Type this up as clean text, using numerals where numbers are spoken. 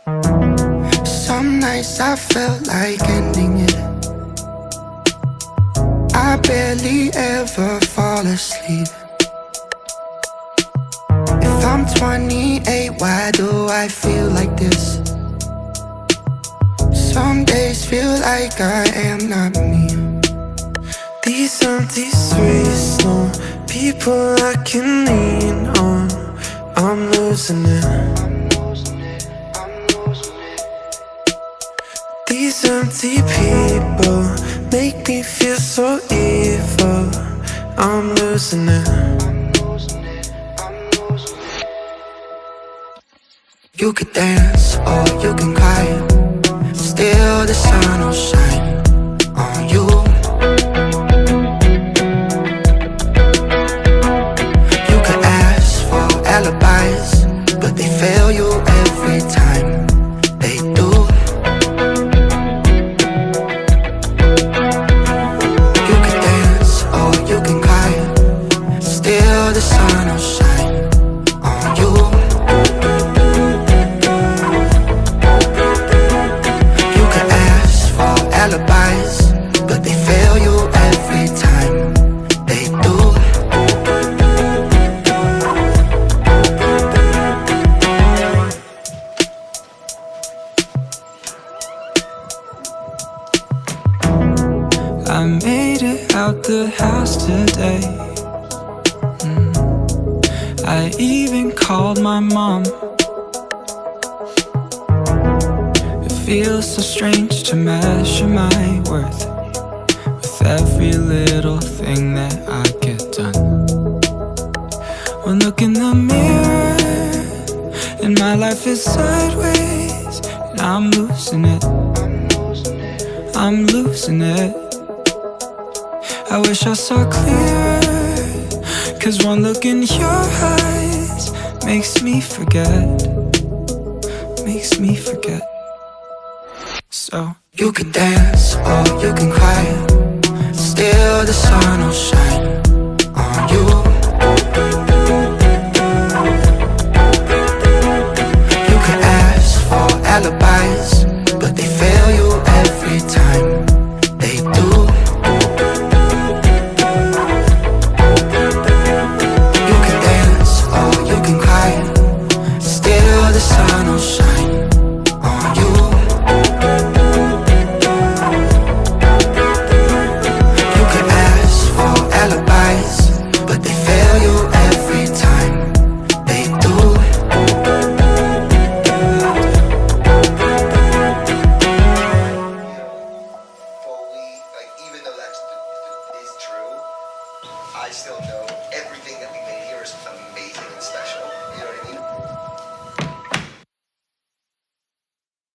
Some nights I felt like ending it. I barely ever fall asleep. If I'm 28, why do I feel like this? Some days feel like I am not me. These empty streets, no people I can lean on. I'm losing it. These empty people make me feel so evil. I'm losing it. You could dance or you can cry, still the sun will shine on you. You could ask for alibis, but they fail you every time they do. You could dance or you can cry, still the sun will shine on you. Alibis, but they fail you every time they do. I made it out the house today. I even called my mom. Feels so strange to measure my worth with every little thing that I get done. One look in the mirror and my life is sideways, and I'm losing it. I'm losing it. I wish I saw clearer, 'cause one look in your eyes makes me forget. Makes me forget. So you can dance or you can cry, still the sun will shine on you. You can ask for alibis, but they fail you every time they do. You can dance or you can cry, still the sun will shine on you. But they fail you every time they do. Even though is true, I still know everything that we made here is amazing.